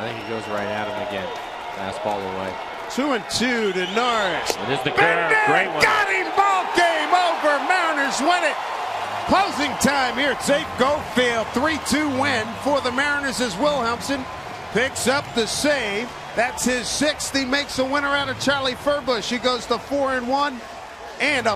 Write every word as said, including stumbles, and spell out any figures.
I think he goes right at him again. Fastball away. Two and two to Norris. It is the curve. Great one. Got him. Ball game over. Mariners win it. Closing time here at Safe Go Field. three two win for the Mariners as Wilhelmsen picks up the save. That's his sixth. He makes a winner out of Charlie Furbush. He goes to four and one and a